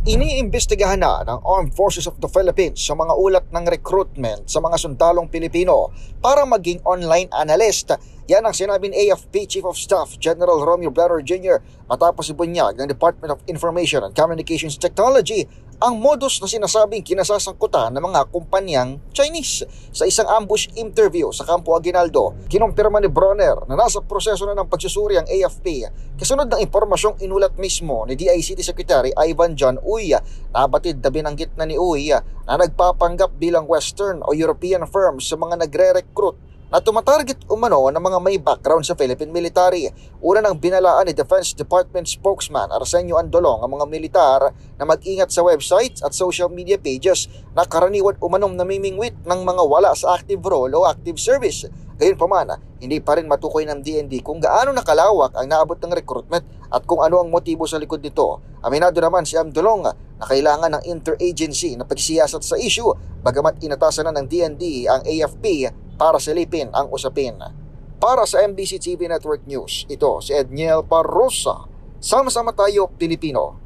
Iniimbestigahan na ng Armed Forces of the Philippines sa mga ulat ng recruitment sa mga sundalong Pilipino para maging online analyst. Yan ang sinabi ni AFP Chief of Staff General Romeo Blatter Jr. matapos ibunyag ng Department of Information and Communications Technology ang modus na sinasabing kinasasangkutan ng mga kumpanyang Chinese. Sa isang ambush interview sa Campo Aguinaldo, kinumpirma ni Bronner na nasa proseso na ng pagsusuri ang AFP kasunod ng impormasyong inulat mismo ni DICT Secretary Ivan John Uy. Nabatid na binanggit na ni Uy na nagpapanggap bilang Western o European firms sa mga nagre-recruit na tumatarget umano ng mga may background sa Philippine military. Una nang binalaan ni Defense Department spokesman Arsenio Andolong ang mga militar na mag-ingat sa websites at social media pages na karaniwan umanong namimingwit ng mga wala sa active role o active service. Gayunpaman, hindi pa rin matukoy ng DND kung gaano nakalawak ang naabot ng recruitment at kung ano ang motibo sa likod nito. Aminado naman si Andolong na kailangan ng interagency na pagsiyasat sa issue, bagamat inatasan na ng DND ang AFP para silipin ang usapin. Para sa MBC TV Network News, ito si Edniel Parrosa. Sama-sama tayo, Pilipino.